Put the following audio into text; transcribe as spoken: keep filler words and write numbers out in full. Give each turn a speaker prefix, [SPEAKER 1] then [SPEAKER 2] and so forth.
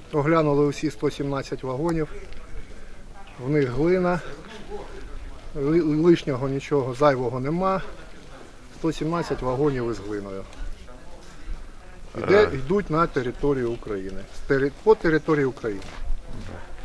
[SPEAKER 1] Оглянули усі сто сімнадцять вагонів. В них глина. Лишнього нічого зайвого нема. сто сімнадцять вагонів із глиною. Йде, йдуть на територію України. По території України.